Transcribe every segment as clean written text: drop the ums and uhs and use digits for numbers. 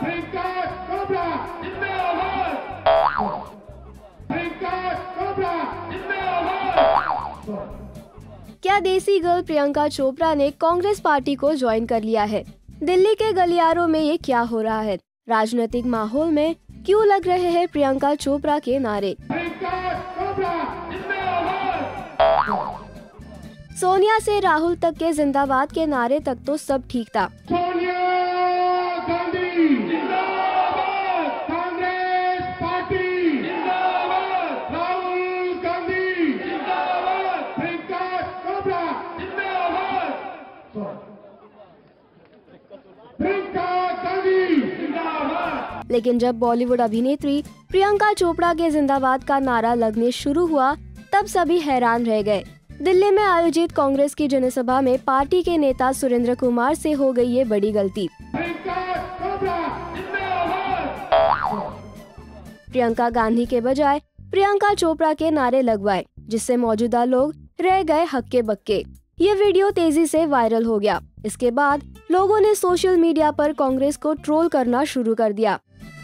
प्रियंका चोपड़ा जिंदाबाद, प्रियंका चोपड़ा जिंदाबाद। क्या देसी गर्ल प्रियंका चोपड़ा ने कांग्रेस पार्टी को ज्वाइन कर लिया है? दिल्ली के गलियारों में ये क्या हो रहा है? राजनीतिक माहौल में क्यों लग रहे हैं प्रियंका चोपड़ा के नारे? सोनिया से राहुल तक के जिंदाबाद के नारे तक तो सब ठीक था। सोनिया गांधी जिंदाबाद, कांग्रेस पार्टी जिंदाबाद, राहुल गांधी जिंदाबाद, प्रियंका चोपड़ा जिंदाबाद, प्रियंका गांधी जिंदाबाद। लेकिन जब बॉलीवुड अभिनेत्री प्रियंका चोपड़ा के जिंदाबाद का नारा लगने शुरू हुआ, तब सभी हैरान रह गए। दिल्ली में आयोजित कांग्रेस की जनसभा में पार्टी के नेता सुरेंद्र कुमार से हो गई ये बड़ी गलती। प्रियंका गांधी के बजाय प्रियंका चोपड़ा के नारे लगवाए, जिससे मौजूदा लोग रह गए हक्के बक्के। ये वीडियो तेजी से वायरल हो गया। इसके बाद लोगों ने सोशल मीडिया पर कांग्रेस को ट्रोल करना शुरू कर दिया।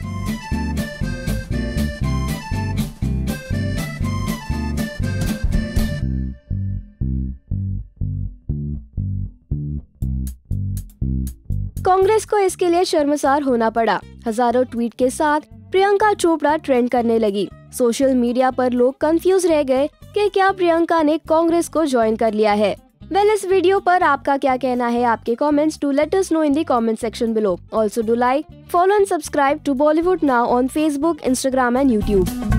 कांग्रेस को इसके लिए शर्मसार होना पड़ा। हजारों ट्वीट के साथ प्रियंका चोपड़ा ट्रेंड करने लगी। सोशल मीडिया पर लोग कंफ्यूज रह गए कि क्या प्रियंका ने कांग्रेस को ज्वाइन कर लिया है। इस वीडियो पर आपका क्या कहना है? आपके comments do let us know in the comment section below. Also do like, follow and subscribe to Bollywood now on Facebook, Instagram and YouTube.